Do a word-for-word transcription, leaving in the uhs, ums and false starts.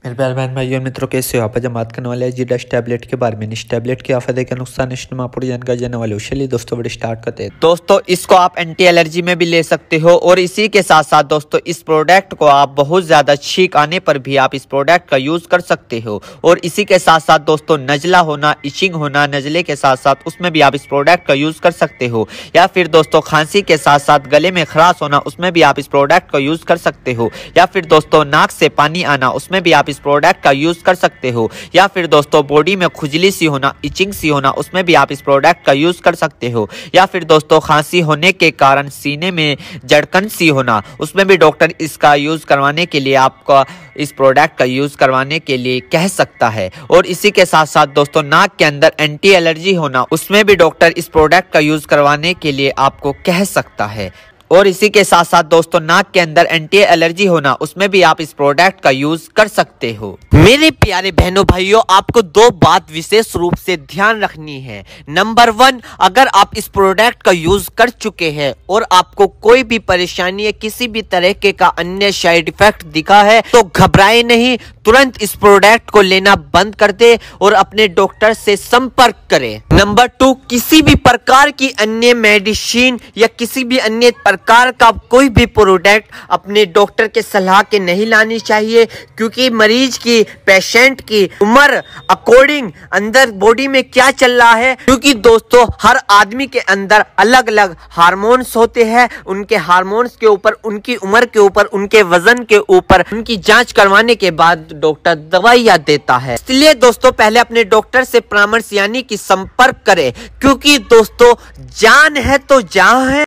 मेरे प्यारे बहन भाइयों मित्रों, कैसे हो आप? आज हम बात करने वाले हैं जी डस्ट टैबलेट के बारे में। इस टैबलेट के फायदे के नुकसान इसमें आप पूरी जानकारी जानने वाले हो। चलिए दोस्तों वीडियो स्टार्ट करते हैं। दोस्तों इसको आप एंटी एलर्जी में भी ले सकते हो और इसी के साथ साथ दोस्तों इस प्रोडक्ट को आप बहुत ज्यादा छींक आने पर भी आप इस प्रोडक्ट का यूज कर सकते हो। और इसी के साथ साथ दोस्तों नजला होना, इचिंग होना, नजले के साथ साथ उसमें भी आप इस प्रोडक्ट का यूज कर सकते हो। या फिर दोस्तों खांसी के साथ साथ गले में खराश होना, उसमें भी आप इस प्रोडक्ट का यूज कर सकते हो। या फिर दोस्तों नाक से पानी आना, उसमें भी आप इस प्रोडक्ट का यूज कर सकते हो। या फिर दोस्तों बॉडी में खुजली सी होना, इचिंग सी होना, उसमें भी आप इस प्रोडक्ट का यूज कर सकते हो। या फिर दोस्तों खांसी होने के कारण सीने में जड़कन सी होना, उसमें भी डॉक्टर इसका यूज करवाने के लिए आपका इस प्रोडक्ट का यूज करवाने के लिए कह सकता है। और इसी के साथ साथ दोस्तों नाक के अंदर एंटी एलर्जी होना, उसमें भी डॉक्टर इस प्रोडक्ट का यूज करवाने के लिए आपको कह सकता है। और इसी के साथ साथ दोस्तों नाक के अंदर एंटी एलर्जी होना, उसमें भी आप इस प्रोडक्ट का यूज कर सकते हो। मेरे प्यारे बहनों भाइयों, आपको दो बात विशेष रूप से ध्यान रखनी है। नंबर वन, अगर आप इस प्रोडक्ट का यूज कर चुके हैं और आपको कोई भी परेशानी है, किसी भी तरह के का अन्य साइड इफेक्ट दिखा है, तो घबराए नहीं, तुरंत इस प्रोडक्ट को लेना बंद कर दे और अपने डॉक्टर से संपर्क करें। नंबर टू, किसी भी प्रकार की अन्य मेडिसिन या किसी भी अन्य प्रकार का कोई भी प्रोडक्ट अपने डॉक्टर के सलाह के नहीं लानी चाहिए, क्योंकि मरीज की, पेशेंट की उम्र अकॉर्डिंग अंदर बॉडी में क्या चल रहा है, क्योंकि दोस्तों हर आदमी के अंदर अलग अलग हार्मोन्स होते हैं। उनके हार्मोन्स के ऊपर, उनकी उम्र के ऊपर, उनके वजन के ऊपर, उनकी जांच करवाने के बाद डॉक्टर दवाइयां देता है। इसलिए दोस्तों पहले अपने डॉक्टर से परामर्श यानी कि संपर्क करें, क्योंकि दोस्तों जान है तो जान है।